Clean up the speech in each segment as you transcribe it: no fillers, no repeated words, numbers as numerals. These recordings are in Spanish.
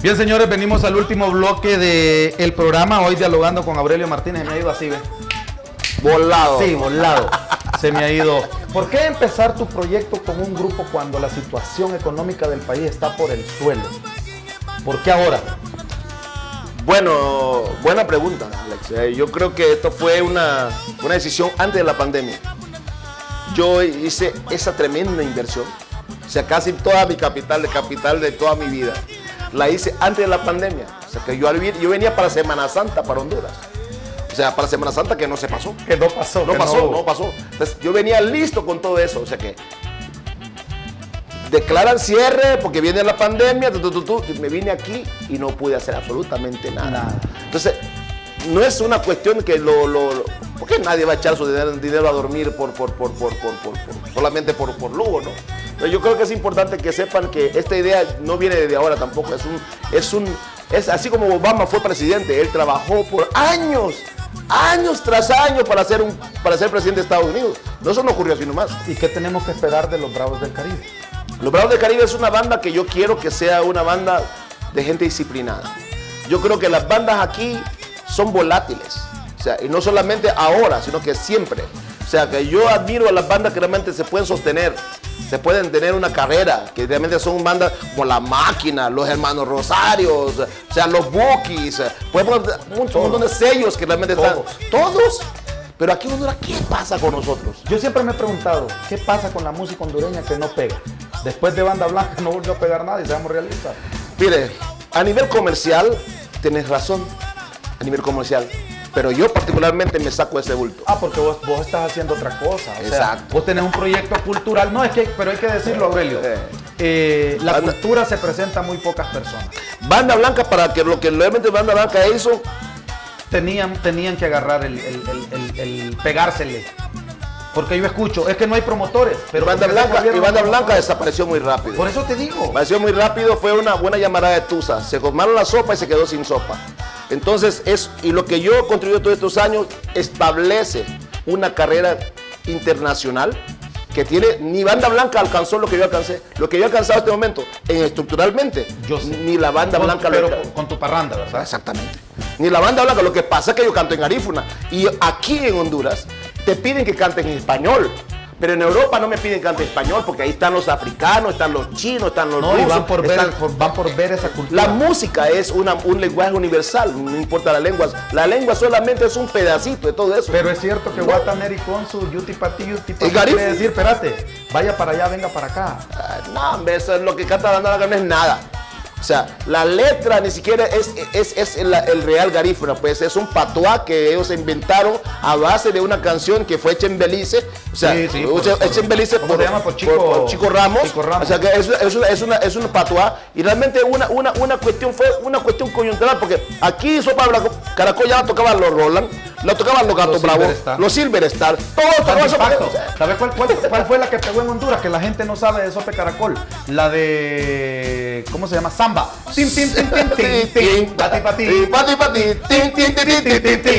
Bien, señores, venimos al último bloque del programa. Hoy dialogando con Aurelio Martínez. Me ha ido así, ¿ves? Volado. Sí, volado. Se me ha ido. ¿Por qué empezar tu proyecto con un grupo cuando la situación económica del país está por el suelo? ¿Por qué ahora? Bueno, buena pregunta, Alex. Yo creo que esto fue una decisión antes de la pandemia. Yo hice esa tremenda inversión. O sea, casi toda mi capital de toda mi vida, la hice antes de la pandemia. O sea, que yo venía para Semana Santa, para Honduras. O sea, para Semana Santa que no se pasó. Que no pasó. No pasó. Entonces, yo venía listo con todo eso. O sea, que declaran cierre porque viene la pandemia. Me vine aquí y no pude hacer absolutamente nada. Entonces, no es una cuestión que porque nadie va a echar su dinero a dormir solamente por lujo, ¿no? Pero yo creo que es importante que sepan que esta idea no viene desde ahora tampoco. Es así como Obama fue presidente. Él trabajó por años tras años para ser presidente de Estados Unidos. No, eso no ocurrió así nomás. ¿Y qué tenemos que esperar de los Bravos del Caribe? Los Bravos del Caribe es una banda que yo quiero que sea una banda de gente disciplinada. Yo creo que las bandas aquí son volátiles. O sea, y no solamente ahora, sino que siempre. O sea, que yo admiro a las bandas que realmente se pueden sostener, se pueden tener una carrera, que realmente son bandas como La Máquina, Los Hermanos Rosarios, o sea, Los Bukis, podemos un montón de sellos que realmente están. Todos. Pero aquí en Honduras, ¿qué pasa con nosotros? Yo siempre me he preguntado, ¿qué pasa con la música hondureña que no pega? Después de Banda Blanca no volvió a pegar nada y seamos realistas. Mire, a nivel comercial, tenés razón, a nivel comercial. Pero yo particularmente me saco ese bulto. Ah, porque vos estás haciendo otra cosa. O sea, exacto. Vos tenés un proyecto cultural. No, pero hay que decirlo, Aurelio. La cultura se presenta a muy pocas personas. Banda Blanca, para que lo que realmente Banda Blanca hizo, tenían que agarrar el pegársele. Porque yo escucho, es que no hay promotores. Pero Banda Blanca desapareció muy rápido. Por eso te digo. Desapareció muy rápido, fue una buena llamada de tusa. Se tomaron la sopa y se quedó sin sopa. Entonces, y lo que yo he construido todos estos años establece una carrera internacional que tiene, ni Banda Blanca alcanzó lo que yo alcancé. Lo que yo he alcanzado en este momento, estructuralmente, yo sé. Ni la Banda Blanca pero con tu parranda, ¿verdad? Exactamente. Ni la Banda Blanca. Lo que pasa es que yo canto en garífuna. Y aquí en Honduras te piden que cantes en español. Pero en Europa no me piden que cante en español porque ahí están los africanos, están los chinos, están los rusos. Y van por ver esa cultura. La música es un lenguaje universal, no importa la lengua. La lengua solamente es un pedacito de todo eso. Pero es cierto que Guataneri con su yuti pati quiere decir, espérate, vaya para allá, venga para acá. No, hombre, eso es lo que canta Banda Blanca, no es nada. O sea, la letra ni siquiera es el real garífuna, pues es un patuá que ellos inventaron a base de una canción que fue hecha en Belice. O sea, hecha en Belice por Chico Ramos. O sea, que es un patuá. Y realmente fue una cuestión coyuntural, porque aquí Sopa Caracol ya la tocaban los Roland, la tocaban los Gatos Bravos, los Silver Star, todo eso. ¿Sabes cuál fue la que pegó en Honduras? Que la gente no sabe de Sopa Caracol. La de, ¿cómo se llama? Samba. Tin, tin, tin, tin, tin, tin, pati, pati, pati, pati, tin, tin, tin, tin, tin, tin.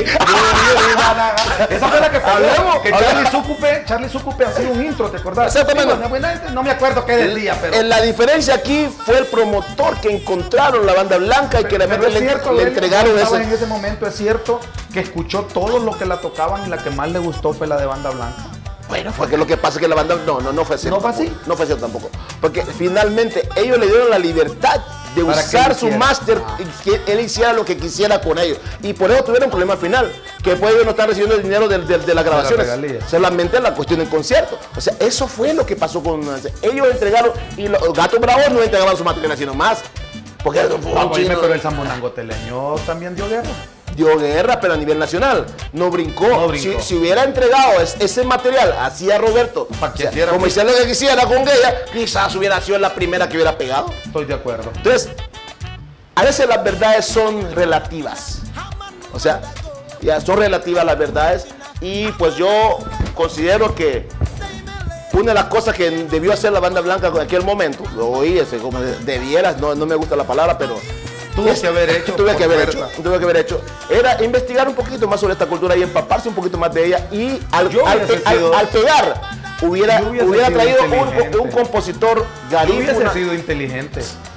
Esa fue la que pegó. Que Charlie Sucupe hacía un intro, ¿te acordás? Exactamente. No me acuerdo qué decía, pero... La diferencia aquí fue el promotor que encontraron la Banda Blanca y que realmente le entregaron eso. En ese momento es cierto que escuchó todo lo que la tocaban y la que más le gustó fue la de Banda Blanca. Bueno, fue que lo que pasa es que la banda no fue así. ¿No fue así? No fue así tampoco. Porque finalmente ellos le dieron la libertad de usar su máster y que él hiciera lo que quisiera con ellos. Y por eso tuvieron un problema al final, que después ellos no están recibiendo el dinero de las grabaciones. Solamente la cuestión del concierto. O sea, eso fue lo que pasó con... Ellos entregaron, y los Gatos Bravos no entregaban su material así nomás. Porque pero el Zambonango Teleño también dio guerra. Dio guerra, pero a nivel nacional. No brincó. Si hubiera entregado ese material hacia Roberto, como hiciera lo que quisiera con ella, quizás hubiera sido la primera que hubiera pegado. Estoy de acuerdo. Entonces, a veces las verdades son relativas. O sea, ya son relativas las verdades. Y pues yo considero que una de las cosas que debió hacer la Banda Blanca en aquel momento, lo oí, como debieras, no me gusta la palabra, pero... Tuve que haber hecho, era investigar un poquito más sobre esta cultura y empaparse un poquito más de ella, y al pegar hubiera traído un compositor garífuna. Hubiese sido inteligente.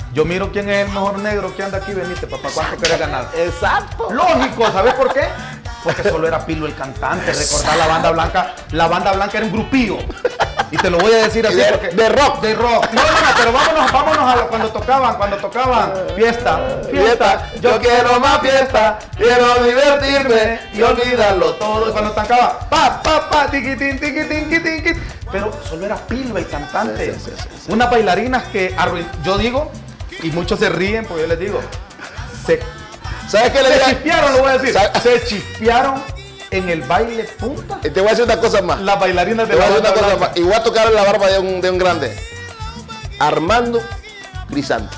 Yo miro quién es el mejor negro que anda aquí, veniste, papá, ¿cuánto querés ganar? Exacto. Lógico, ¿sabes por qué? Porque solo era Pilo el cantante, recordar la Banda Blanca. La Banda Blanca era un grupillo. Y te lo voy a decir así porque... De rock. De rock. No, pero vámonos a cuando tocaban. Fiesta. Yo quiero más fiesta. Quiero divertirme y olvidarlo todo. Y cuando tocaba, tiquitín, tiquitín. Pero solo era Pilo el cantante. Sí. Unas bailarinas que yo digo, y muchos se ríen porque yo les digo, ¿Sabes qué le se chispearon, lo voy a decir. Se chispearon en el baile punta. Te voy a decir una cosa más. Las bailarinas de Te voy a la decir una Banda cosa Blanca. más. Y voy a tocar en la barba de un grande. Armando Crisanto.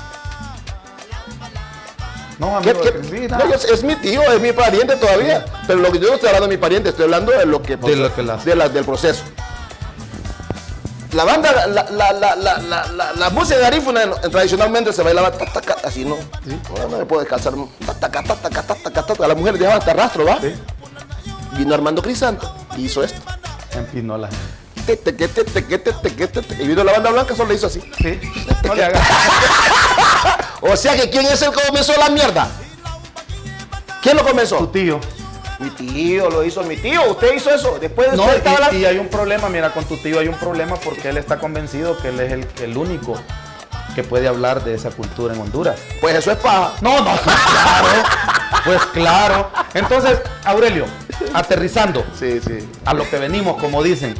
No, amigo, No, es mi tío, es mi pariente todavía. Pero lo que yo no estoy hablando de mi pariente, estoy hablando de lo que... del proceso. La banda, la música de garífuna tradicionalmente se bailaba así, ¿no? ¿Sí? Ahora no me puedo descansar. Las mujeres dejaban hasta rastro, ¿va? Sí. Vino Armando Crisanto y hizo esto. Empinó la gente. Y vino la Banda Blanca, solo le hizo así. Sí. No le hagas. O sea que ¿quién es el que comenzó la mierda? ¿Quién lo comenzó? Tu tío. Mi tío, lo hizo mi tío. Usted hizo eso. Después de No, usted estaba y hay un problema, mira, con tu tío hay un problema porque él está convencido que él es el único que puede hablar de esa cultura en Honduras. Pues eso es paja. No, claro. Pues claro. Entonces, Aurelio, aterrizando Sí. a lo que venimos, como dicen,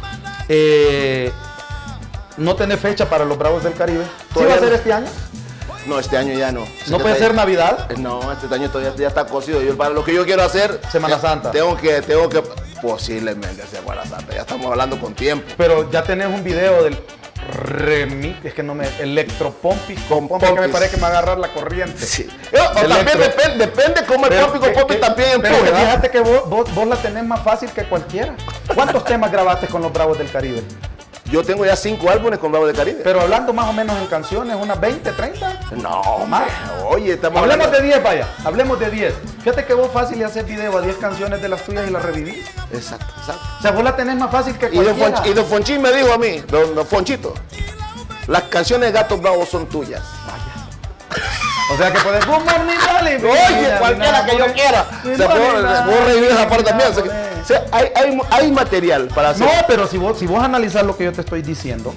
¿no tenés fecha para los Bravos del Caribe? ¿Sí va a ser este año? No, este año ya no. ¿No puede ser Navidad? No, este año todavía ya está cocido. Para lo que yo quiero hacer... Semana Santa. Tengo que posiblemente Semana Santa. Ya estamos hablando con tiempo. Pero ya tenés un video del remix, es que no me... Electropompi con Pompi, que me parece que me va a agarrar la corriente. Sí. O también depende cómo el Pompi con Pompi también empuje. Pero fíjate que vos la tenés más fácil que cualquiera. ¿Cuántos temas grabaste con los Bravos del Caribe? Yo tengo ya 5 álbumes con Bravos del Caribe. Pero hablando más o menos en canciones, unas 20, 30. No, más. Oye, estamos Hablemos hablando... de 10, vaya. Hablemos de 10. Fíjate que vos fácil y haces video a 10 canciones de las tuyas y las revivís. Exacto. O sea, vos la tenés más fácil que cualquiera. Y don Fonchín me dijo a mí, don Fonchito, las canciones de Gatos Bravos son tuyas. O sea que puedes fumar mi dale. Oye, cualquiera que yo quiera. O sea, puedo revivir esa parte también. O sea, hay material para hacer. No, pero si vos analizás lo que yo te estoy diciendo,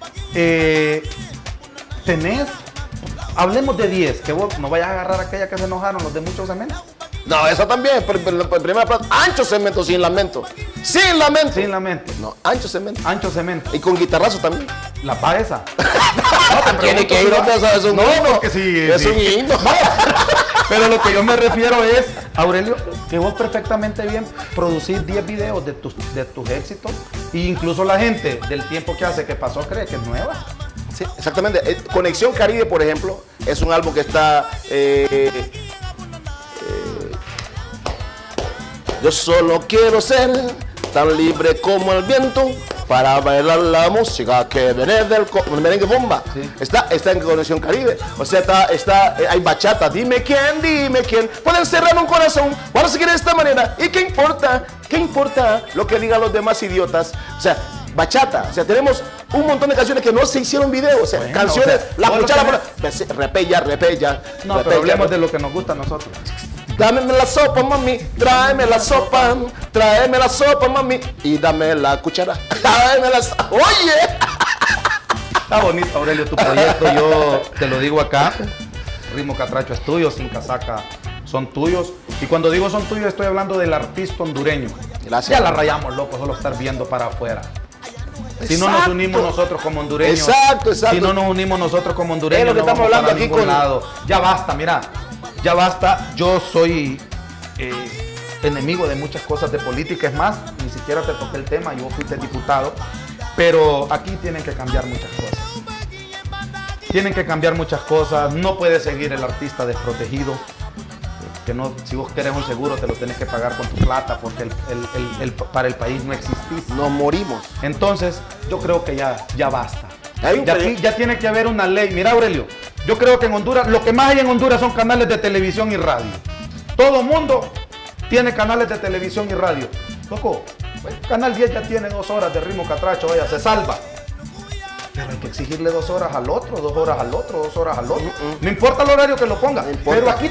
tenés, hablemos de 10, que vos no vayas a agarrar aquella que se enojaron, los de muchos cemento. No, eso también, primera plata, ancho cemento, sin lamento. Sin lamento. Sin lamento. No, ancho cemento. Ancho cemento. Y con guitarrazo también. La pa' esa. Tiene que ir otra vez, es un himno. Porque sí. Es un himno. Pero lo que yo me refiero es, Aurelio, que vos perfectamente bien producís 10 videos de tus éxitos e incluso la gente del tiempo que hace que pasó cree que es nueva. Sí, exactamente. Conexión Caribe, por ejemplo, es un álbum que está... yo solo quiero ser tan libre como el viento para bailar la música que viene del merengue bomba. Sí. Está en Conexión Caribe. O sea, hay bachata. Dime quién puede cerrar un corazón para seguir de esta manera. ¿Y qué importa lo que digan los demás idiotas? O sea, bachata. O sea, tenemos un montón de canciones que no se hicieron video. O sea, bueno, canciones, la cuchara, repella. No, pero hablemos de lo que nos gusta a nosotros. Dame la sopa, mami, tráeme la sopa, mami, y dame la cuchara. Tráeme la sopa. ¡Oye! Está bonito, Aurelio, tu proyecto, yo te lo digo acá. Ritmo Catracho es tuyo, Sin Casaca son tuyos. Y cuando digo son tuyos, estoy hablando del artista hondureño. Gracias. Ya la rayamos, loco, solo estar viendo para afuera. Si no nos unimos nosotros como hondureños. Exacto. Si no nos unimos nosotros como hondureños, es lo que no estamos vamos hablando aquí con lado. Ya basta, mira. Ya basta, yo soy enemigo de muchas cosas de política, es más, ni siquiera te toqué el tema, yo fuiste diputado, pero aquí tienen que cambiar muchas cosas. Tienen que cambiar muchas cosas, no puede seguir el artista desprotegido, que no, si vos querés un seguro te lo tenés que pagar con tu plata, porque para el país no existís. Nos morimos. Entonces, yo creo que ya basta. Ya tiene que haber una ley. Mira, Aurelio, yo creo que en Honduras, lo que más hay en Honduras son canales de televisión y radio. Todo mundo tiene canales de televisión y radio. Loco, Canal 10 ya tiene 2 horas de Ritmo Catracho, vaya, se salva. Pero hay que exigirle 2 horas al otro, 2 horas al otro, 2 horas al otro. No importa el horario que lo ponga. Pero aquí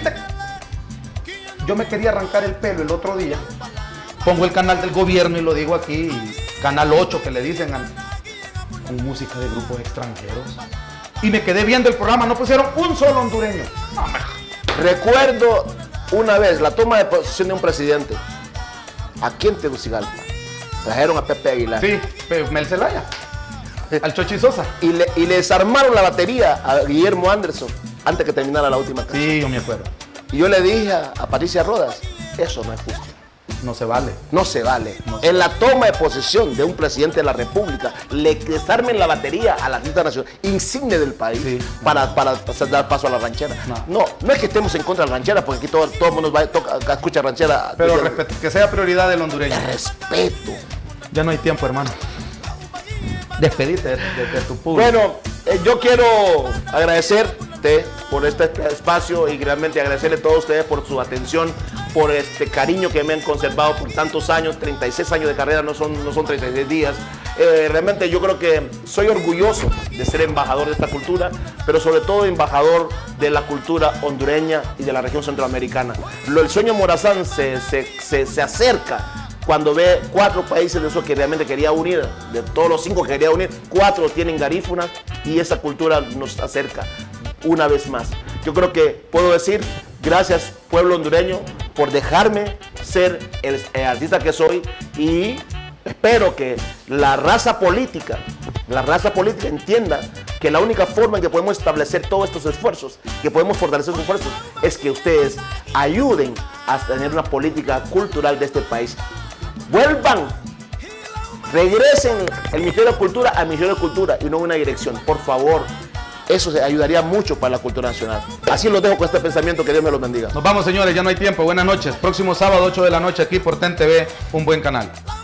yo me quería arrancar el pelo el otro día. Pongo el canal del gobierno y lo digo aquí, canal 8 que le dicen con música de grupos extranjeros. Y me quedé viendo el programa, no pusieron un solo hondureño. No, recuerdo una vez la toma de posesión de un presidente aquí en Tegucigalpa. Trajeron a Pepe Aguilar. Sí, Mel Zelaya, al Chochi Sosa. Y le desarmaron la batería a Guillermo Anderson antes que terminara la última canción. Sí, yo me acuerdo. Y yo le dije a Patricia Rodas, eso no es justo. No se vale. No se vale. En la toma de posesión de un presidente de la República, le desarmen la batería a la artista nacional insigne del país, sí, para dar paso a la ranchera. No es que estemos en contra de la ranchera, porque aquí todo el mundo escucha ranchera. Pero que sea prioridad del hondureño. Respeto. Ya no hay tiempo, hermano. Despedite de tu público. Bueno, yo quiero agradecerte por este espacio y realmente agradecerle a todos ustedes por su atención, por este cariño que me han conservado por tantos años. 36 años de carrera no son 36 días. Realmente yo creo que soy orgulloso de ser embajador de esta cultura, pero sobre todo embajador de la cultura hondureña y de la región centroamericana. El sueño Morazán se acerca cuando ve 4 países de esos que realmente quería unir, de todos los 5 que quería unir, 4 tienen garífunas y esa cultura nos acerca una vez más. Yo creo que puedo decir, gracias pueblo hondureño por dejarme ser el artista que soy, y espero que la raza política entienda que la única forma en que podemos establecer todos estos esfuerzos, que podemos fortalecer sus esfuerzos, es que ustedes ayuden a tener una política cultural de este país. Vuelvan, regresen el Ministerio de Cultura al Ministerio de Cultura y no una dirección, por favor. Eso ayudaría mucho para la cultura nacional. Así lo dejo con este pensamiento, que Dios me lo bendiga. Nos vamos, señores, ya no hay tiempo. Buenas noches. Próximo sábado, 8 de la noche, aquí por TEN TV, un buen canal.